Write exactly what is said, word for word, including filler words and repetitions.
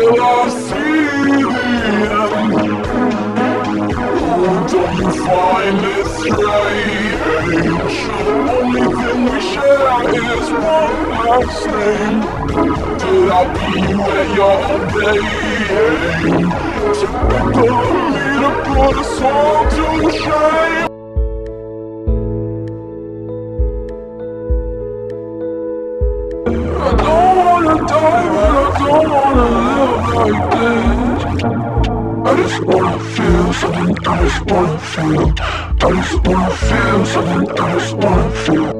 till I see the end. Oh, don't you find it strange? The only thing we share is one last name. Did I be where you're obeying? Typically to put us all to shame. I don't wanna die, but I don't wanna live like this. I just wanna feel something, I just wanna feel. I just wanna feel something, I just wanna feel.